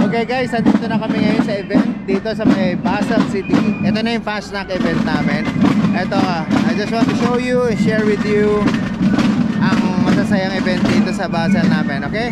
Okay guys, andito na kami ngayon sa event dito sa may Basel City. Ito na yung Fast Snack event namin. Ito, I just want to show you and share with you ang masasayang event dito sa Basel namin, okay?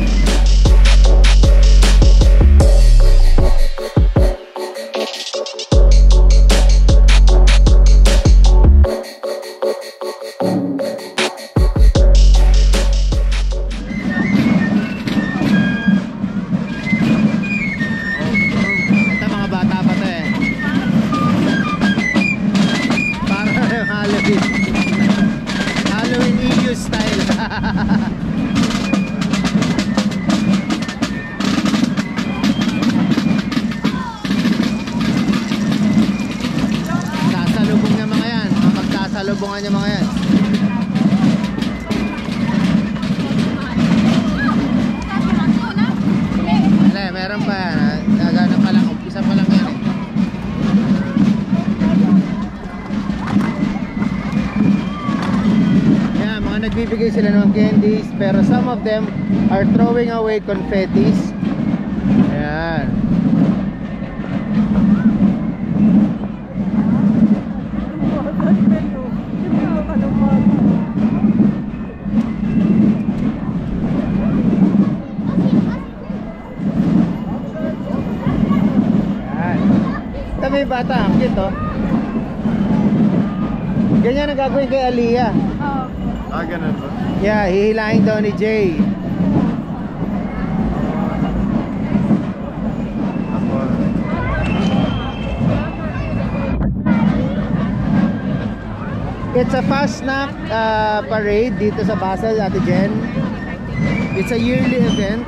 Halloween EU style. Sasalubong niya mga yan. Magkasalubungan niya mga yan. Meron pa yan. Ganun pa lang. Umpisa pa lang yan. Nagbibigay sila ng candies, pero some of them are throwing away confettis. Ayan. Ayan. Ito may bata, ang cute oh. Ganyan ang gagawin kay Aliyah. Ah, ganun ba? Yeah, hihilahin daw ni Jay. It's a Fast Snack parade dito sa Basel, Ate Jen. It's a yearly event.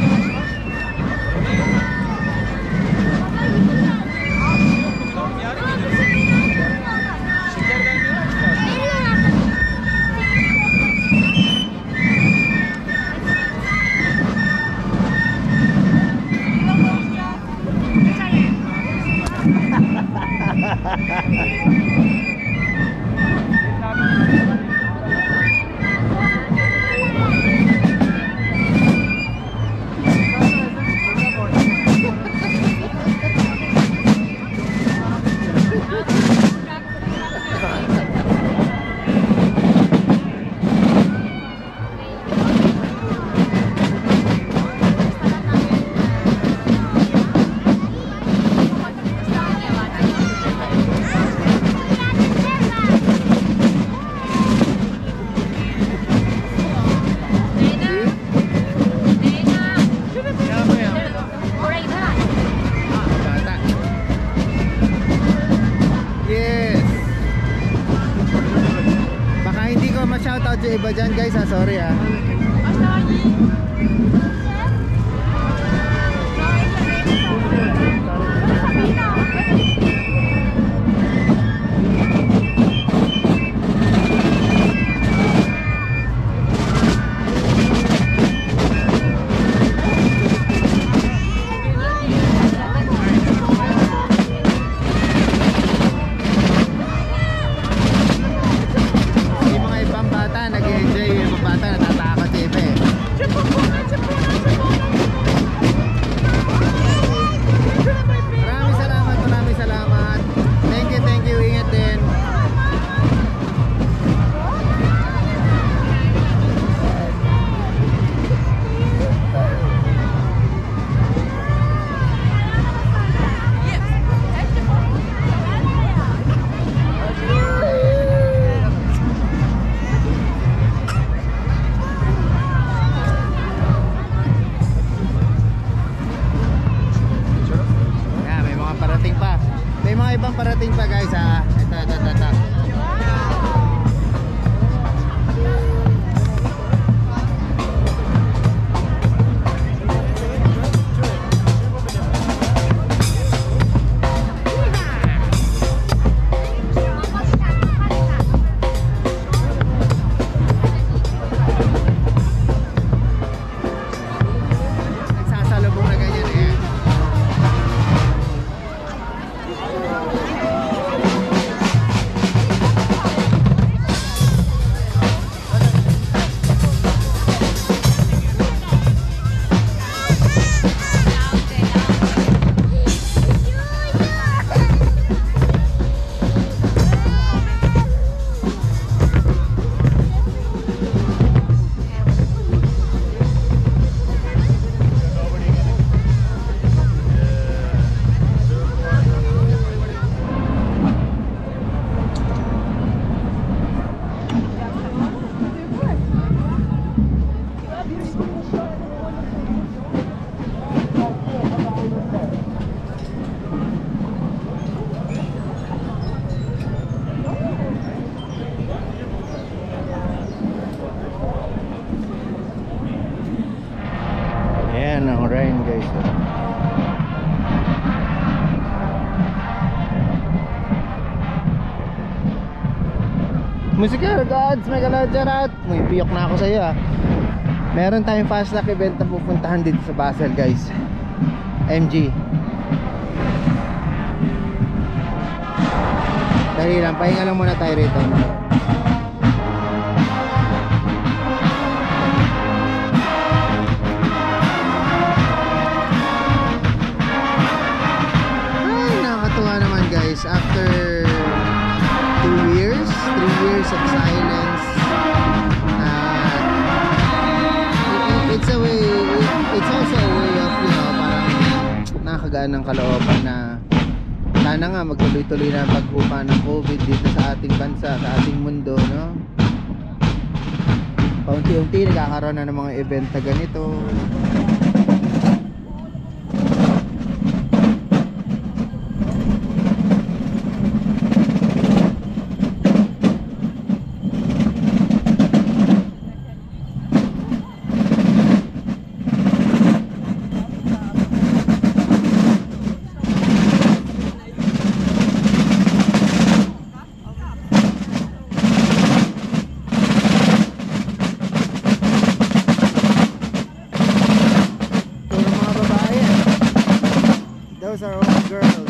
Shoutout sa iba dyan guys ha, sorry ha. Parating pa guys ha. Ito. Nagsasalubong na ganyan eh. Ayan ang rain guys. Musika gods, mega lajarat. May piyok na ako sa iyo ah. Meron tayong fast track event na pupuntahan dito sa Basel guys. MG. Dali lang, pahinga lang muna tayo rito. Ay, nakakatuwa naman guys. After 3 years of silence, it's a way, it's also a way of, you know, parang nakakagaan ng kalooban na sana nga magtuloy-tuloy na ang paghupa ng COVID dito sa ating bansa, sa ating mundo, no? Paunti-unti nagkakaroon na ng mga event na ganito. Those are all girls.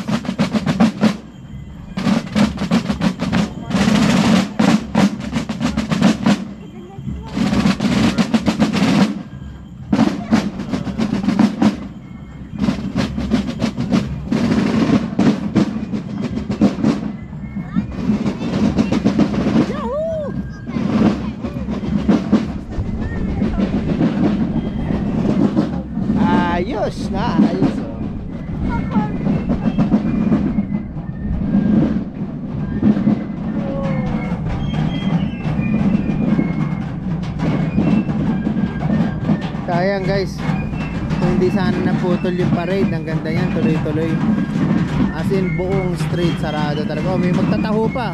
Ayos na, ayos. Sayang guys, kung hindi sana naputol yung parade, ang ganda yan, tuloy-tuloy. As in buong street sarado talaga. Oh, may magtataho pa.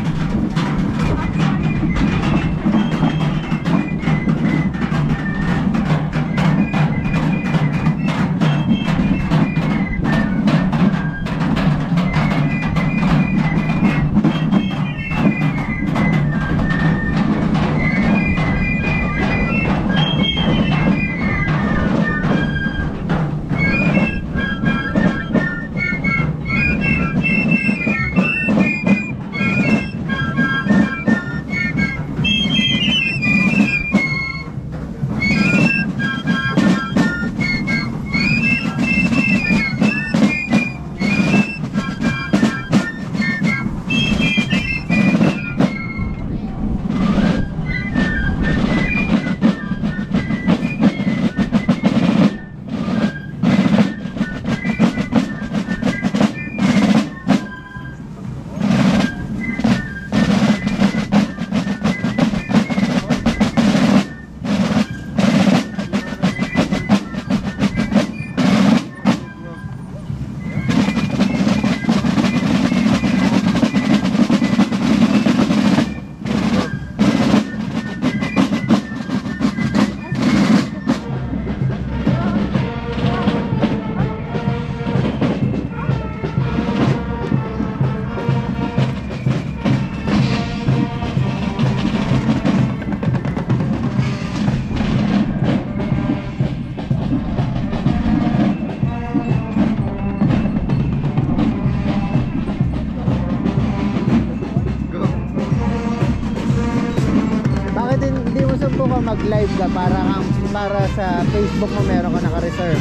Mag-live ka para sa Facebook mo meron ka naka-reserve.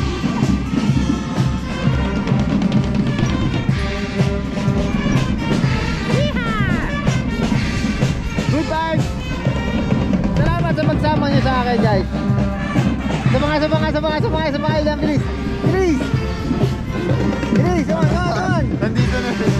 Good vibes! Salamat sa pagsama niyo sa akin guys. Sabanga ilan, bilis! Bilis! Bilis! Come on! Nandito na siya.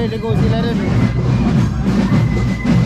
maliligo sila rin eh.